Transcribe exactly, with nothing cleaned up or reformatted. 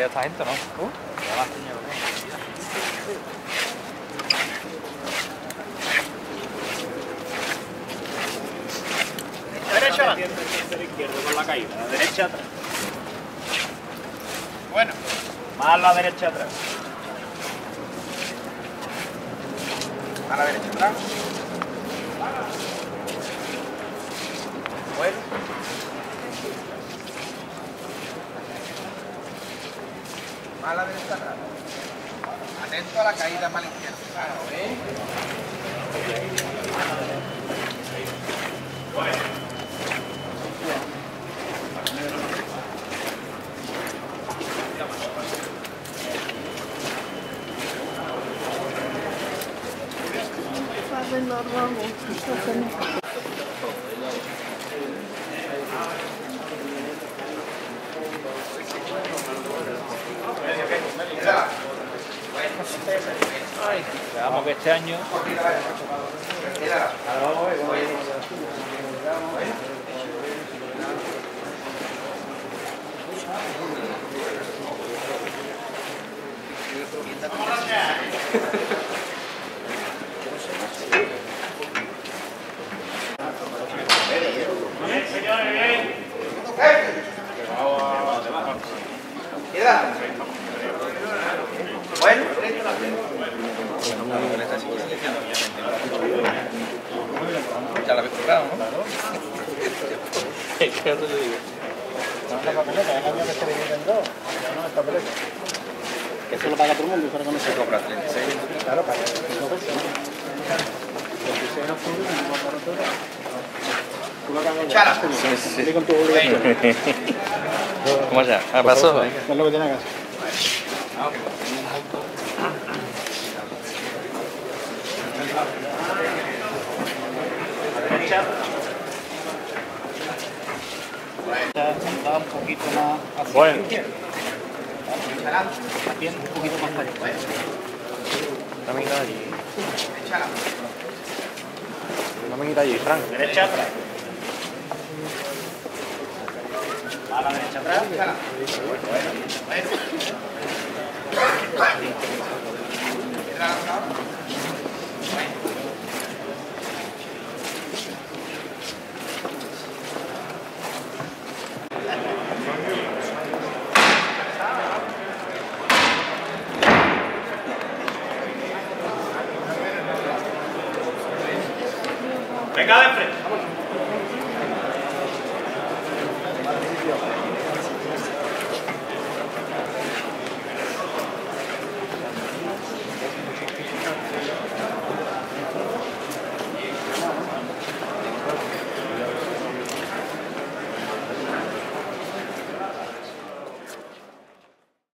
esta gente, ¿no? Uh, ya la señora. Derecha, la izquierda con la caída, la derecha atrás. Bueno, más la derecha atrás. A la derecha atrás. Bueno. Más la derecha atrás. Atento a la caída más a la izquierda. Claro, ¿eh? Bueno. Ay, veamos que este año Bueno, ya la habéis tocado, ¿no? ¿qué te digo? Que eso lo paga todo el mundo, pero con eso Cobra treinta y seis. claro, paga cinco pesos, ¿no? veintiséis de octubre, no me acuerdo todo. Tú lo cagas Chala. Sí, sí, sí. Con tu obligación. ¿Cómo ya? ¿Qué pasó? Es lo que tiene que hacer. Derecha. Va un poquito más hacia Bueno. la izquierda. Bien, un poquito más para allá. No me quita allí. Échala. No me quita allí, Frank. Derecha atrás. A la derecha atrás. Échala. Bueno, bueno. Venga de frente.